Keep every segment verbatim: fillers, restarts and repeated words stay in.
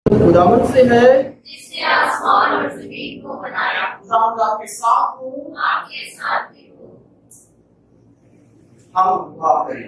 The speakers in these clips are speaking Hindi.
खुदावंद से है जिसने आसमान और जमीन को बनाया। खुदावंद आपके साथ हो, आपके साथ भी हो। हम दुआ करें।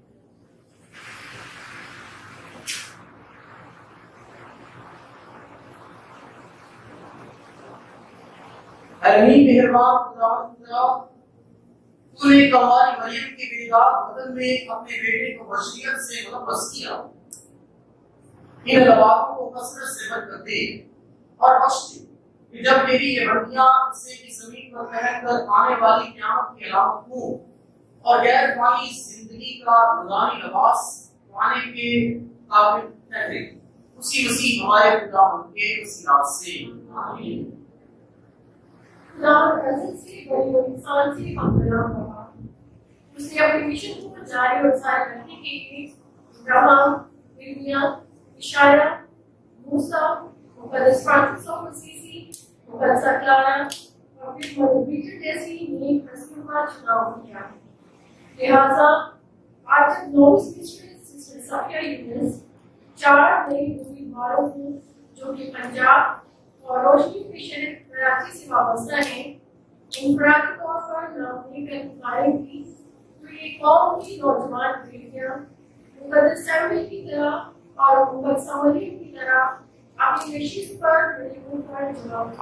अमीन मेहरबान खुदावंद खुदा, तूने कमाल मरियम के बेदाग बदन में अपने बेटे को बशरियत से मुलव्वस किया। इन लबातों को कसरत से बरकत दे और बख्श दे कि जब मेरी ये बंदियां इसे की जमीन पर पहनकर आने वाली क़यामत की अलामत हो और गैर फानी जिंदगी का नूरानी लिबास पाने के काबिल ठहरे, उसी मसीह हमारे खुदावंद के वसीला से आमीन। खुदावंद अज़ीज़ से बड़ी और इंसान से हम गुलाम हुआ। उसने अपने मिशन को जारी और जारी रखने के लिए अब्राहम, यिर्मयाह, इशाया, मूसा, मुक़द्दस फ्रांसिस ऑफ असीसी, मुक़द्दस क्लारा और फिर मदर पीटर जैसी नेक हस्तियों का चुनाव किया। लिहाजा आज जब novice mistress sister Safia Younus चार नई उम्मीदवारों को जो कि पंजाब और रोशनी के शहर कराची से वाबस्ता हैं, इनफरादी तौर पर नामने का इंतजार की, तो ये कौम की नौजवान बेटियां मुक़द्दस सैमुअल की तरह और मुक़द्दस मरियम की तरह अपनी नशीस पर बिल्कुल पर जवाब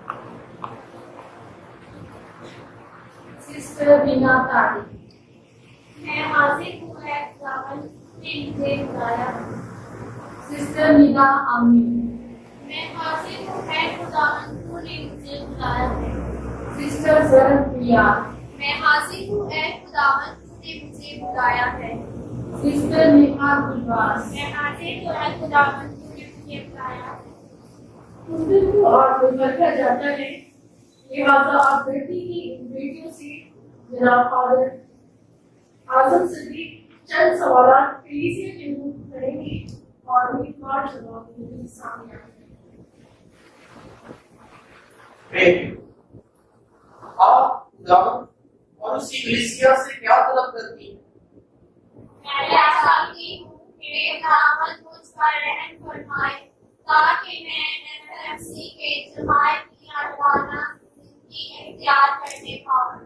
सिस्टर बिना तारीफ। मैं हाजिर हूँ है खुदावंद ने मुझे बुलाया। सिस्टर निदा आमीन। मैं हाजिर हूँ है खुदावंद ने मुझे बुलाया है। सिस्टर जरन प्रिया। मैं हाजिर हूँ है खुदावंद ने मुझे बुलाया है। सिस्टर नेहा गुलबाज। मैं हाजिर हूँ है खुदावंद ने मुझे बुलाया है। उस दिन को और गुजर कर जाता है, लिहाजा आप बेटी की इन बेटियों से जनाब फादर आजम सिद्दीक चंद सवाल कलीसिया के रूप में करेंगे और उम्मीदवार जवाब देने सामने आएंगे। आप खुदावंद और उसकी कलीसिया से क्या तलब करती हैं? मैं चाहती हूँ कि मेरे खुदावंद मुझ पर रहम फरमाए ताकि मैं एफएमसी के जमात की आज़ादाना जिंदगी इख्तियार करने पाऊँ।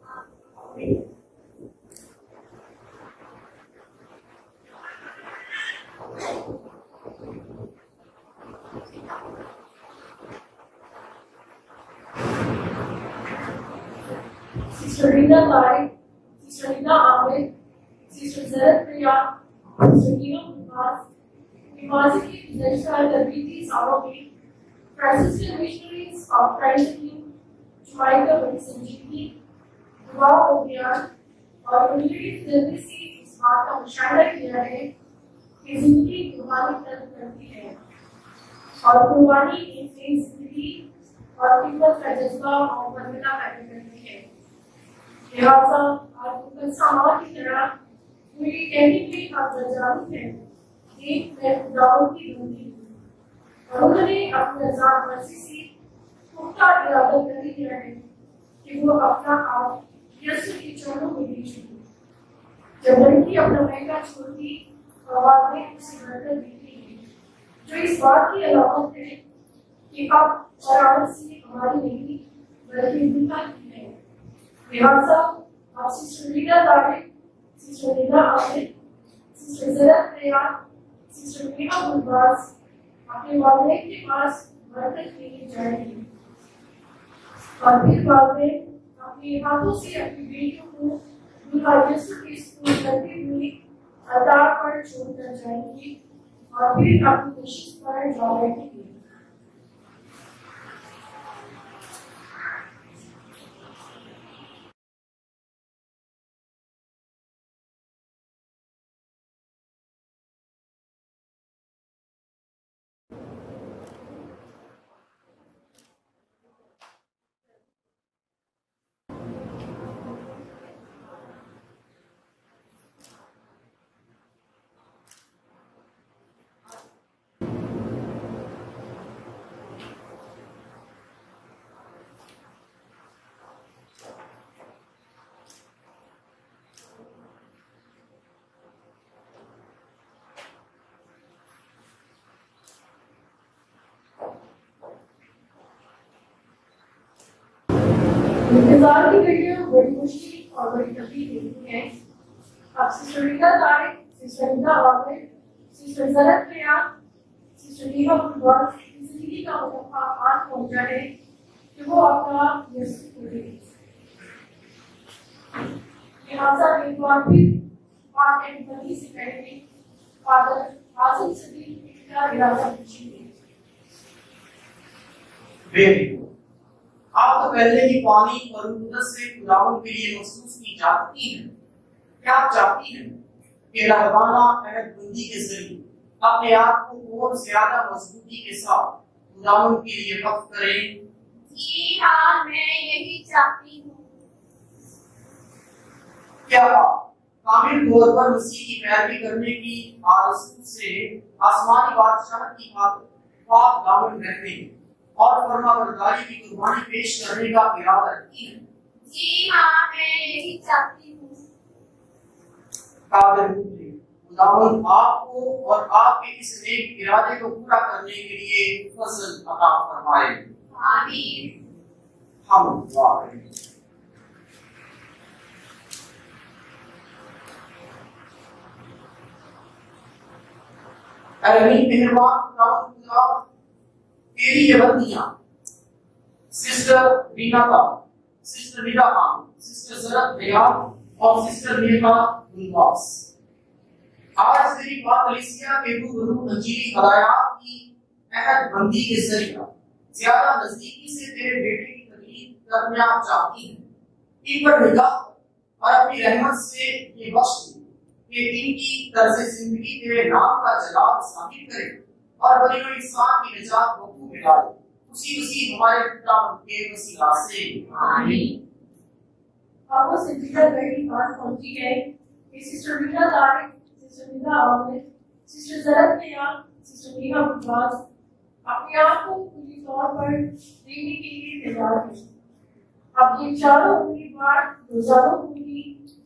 Sister Reena Tariq, sister Reena Aamir, sister जरत प्रिया, सिस्टर नीमा गुलबाज, निवासी की गुज़श्ता तरबीती सालों में फ्रांसिस्कन मिशनरीज ऑफ क्राइस्ट की जुमाई का बड़ी संजीदगी, दुआ और ज्ञान और कम्युनिटी फिल्म से इस बात का मुशाहिदा किया है कि जिंदगी कुर्बानी तलब करती है और कुर्बानी एक नई जिंदगी और खिदमत का जज्बा और बरकत पैदा करती है। लिहाजा आज मुक़द्दस माँ की तरह मेरी कहने की आप जानी है कि मैं खुदावंद की बंदी हूँ और उन्होंने अपने आज़ाद मर्जी से पुख्ता इरादा कर लिया है कि वो अपना आप यीशु के चरणों में दे चुकी। जब लड़की अपना महंगा छोड़ती और बाद में उसे बरकत देती है, जो इस बात की अलामत है कि अब और आमद से हमारी नहीं बल्कि दुनिया की है। लिहाजा आप sister Reena Tariq, sister Neena Aamir, sister जरत प्रिया, सिस्टर नेहा गुलबाज अपने वालिद के पास बरकत के लिए जाएंगे और फिर वालिद अपने हाथों से अपनी बेटियों को दुल्हा यीशु के स्कूल करते हुए अतार पर छोड़कर जाएंगी और फिर अपनी नशीस पर जा बैठेंगे। इंतजार की घड़ियां बड़ी मुश्किल और बड़ी तकलीफ देती हैं। अब sister Reena Tariq, sister Reena Aamir, sister जरत रियान, सिस्टर नीहा फुटबॉल की जिंदगी का मौका आज पहुंचा है कि वो अपना यस करें। लिहाजा एक बार फिर बात एंड बनी से पहले फादर आसिम सदीक का इरादा पूछिए। Very good. आप तो पहले ही पानी और मुकद्दस से खुदावंद के लिए महसूस की जाती है। क्या आप चाहती हैं कि रहबाना अहदबंदी के जरिए अपने आप को और ज्यादा मजबूती के साथ खुदावंद के लिए वक्फ करें? जी हाँ, मैं यही चाहती हूँ। क्या आप कामिल तौर पर मसीह की पैरवी करने की आरज़ू से आसमानी बादशाह की खातिर पाक दामन रखने और फरमाबरदारी की कुर्बानी पेश करने का इरादा रखती है? जी हाँ, मैं यही चाहती हूँ। काबिल खुदावंद आपको और आपके इस नेक इरादे को पूरा करने के लिए फजल अता फरमाए। आमीन। हम दुआ करें। अमीन मेहरबान खुदावंद खुदा, तेरी ये बंदियां सिस्टर रीना का, सिस्टर रीना खान, सिस्टर जरत रियान और सिस्टर नेहा गुलबास आज तेरी बात कलीसिया के रूबरू अंजीरी हदायत की अहद बंदी के जरिए ज्यादा नजदीकी से तेरे बेटे की तकलीफ करना चाहती है। इन पर निगाह और अपनी रहमत से ये बख्श कि इनकी तर्ज जिंदगी तेरे नाम का जलाल साबित करे और बलियो इंसान की निजात वकू में डाले। उसी उसी हमारे पिता के वसीला से आमीन। आपको सिद्दीक़ा बहनी बात पहुंची है कि sister Reena Tariq, sister Neha Aamir, sister जरत रियान, सिस्टर नीहा फुटबॉल अपने आप को पूरी तौर पर देने के लिए तैयार है। अब ये चारों उम्मीदवार रोजाना होंगी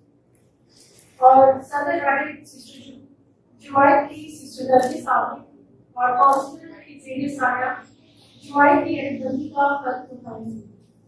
और सदर राइट सिस्टर जुवाई की, सिस्टर दर्जी साहब और काउंसिलर की जेने साया जुवाई की एडबंदी का फर्क उठाएंगे।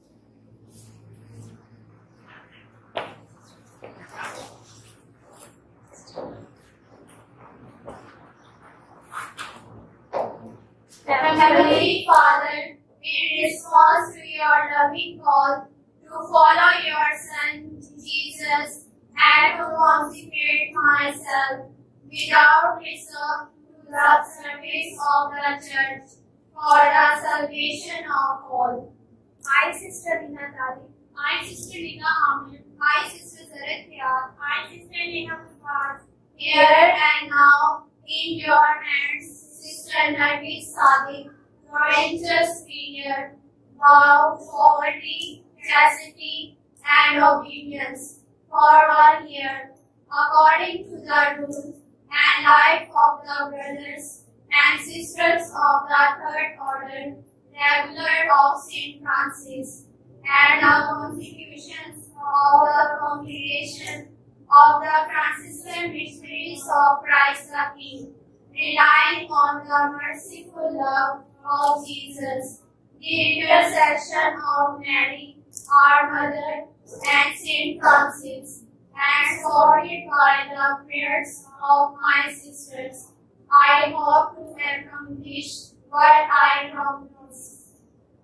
Heavenly Father, in response to your loving call to follow your Son Jesus and to consecrate myself without reserve to the service of the Church for the salvation of all. I, Sister Rinna Tari, I, Sister Rinna Amir, I, Sister Zarat Riyad, I, Sister Neha Prabhat, here and now in your hands, Sister Nargis Sadiq, courageous figure, vow poverty, chastity, and obedience for one year, according to the rules and life of the brothers and sisters of the Third Order, regular of Saint Francis, and the constitutions of the congregation of the Franciscan Missionaries of Christ the King, relying on the merciful love of Jesus, the intercession of Mary, our Mother, and Saint Francis, and supported by the prayers of my sisters, I hope to accomplish what I promise.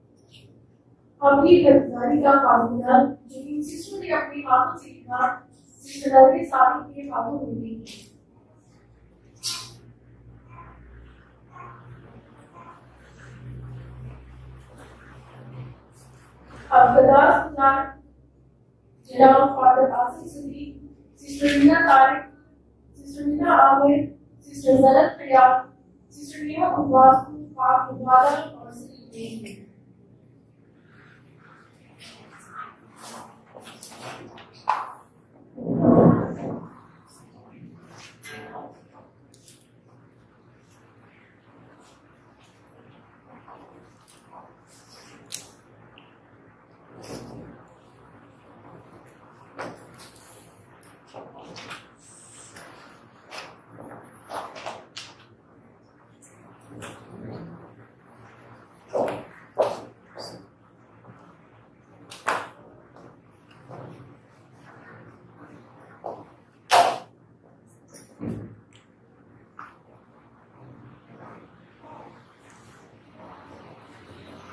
अपनी गिरफ्तारी का कानून जो इन सिस्टरों ने अपनी हाथों से लिखा, सिस्टर के साथ के हाथों में दी। अब गदास गुजार जनाब father Asim Sadiq, sister Reena Tariq, sister Neena Aamir, sister जरत रियान, सिस्टर नेहा फुटबॉल को पाक मुबारक और सलीम देंगे।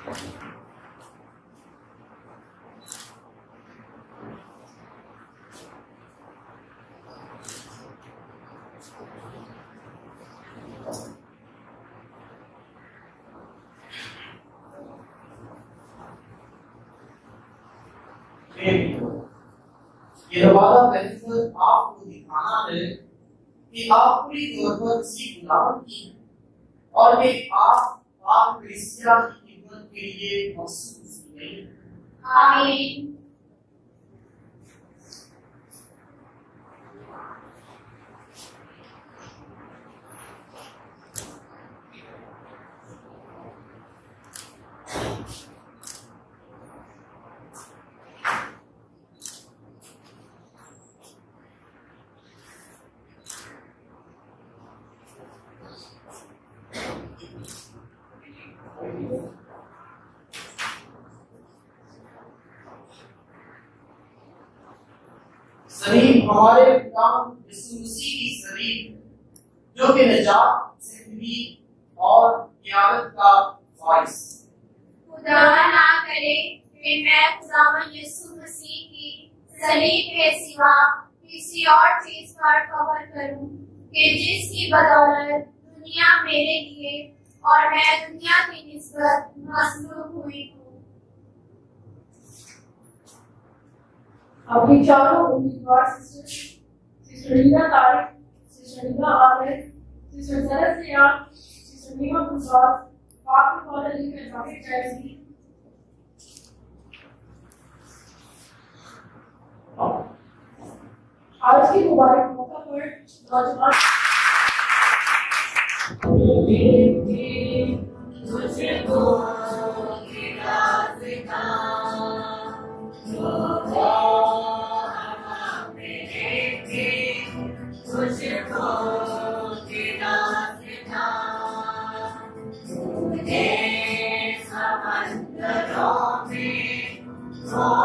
ये वाला बेनिफिट आपको दिखाना है कि आप पूरी तौर पर इसी गुलाम की हैं और कि आप आप कलीसिया की खिदमत के लिए मखसूस नहीं हैं। आमीन। सलीब हमारे पिता यीशु मसीह की सलीब जो कि निजात, जिंदगी और क़यामत का वारिस। खुदा ना करे कि मैं खुदावन यीशु मसीह की सलीब के सिवा किसी और चीज पर फख्र करूं कि जिसकी बदौलत दुनिया मेरे लिए और मैं दुनिया की निस्बत मसलूब हुई हूँ। अपनी चारों उम्मीदवार sister sister Reena Tariq, sister Reena Aamir, sister Jarat Riya, sister नीमा गुलजार, पाक कॉलेज में जाके जाएगी। आज के मुबारक मौका पर नौजवान Oh